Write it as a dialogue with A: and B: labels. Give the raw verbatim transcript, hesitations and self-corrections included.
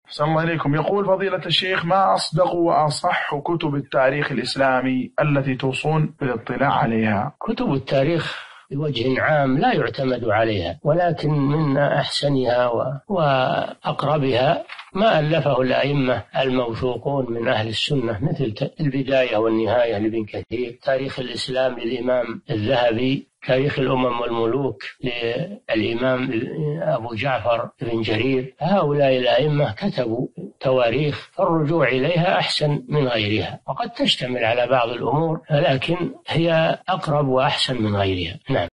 A: أحسن الله إليكم. يقول فضيلة الشيخ: ما أصدق وأصح كتب التاريخ الإسلامي التي توصون بالاطلاع عليها؟
B: كتب التاريخ بوجه عام لا يعتمد عليها، ولكن من أحسنها وأقربها ما ألفه الأئمة الموثوقون من أهل السنة، مثل البداية والنهاية لابن كثير، تاريخ الإسلام للإمام الذهبي، تاريخ الأمم والملوك للإمام أبو جعفر بن جرير. هؤلاء الأئمة كتبوا تواريخ، فالرجوع إليها أحسن من غيرها، وقد تشتمل على بعض الأمور لكن هي أقرب وأحسن من غيرها. نعم.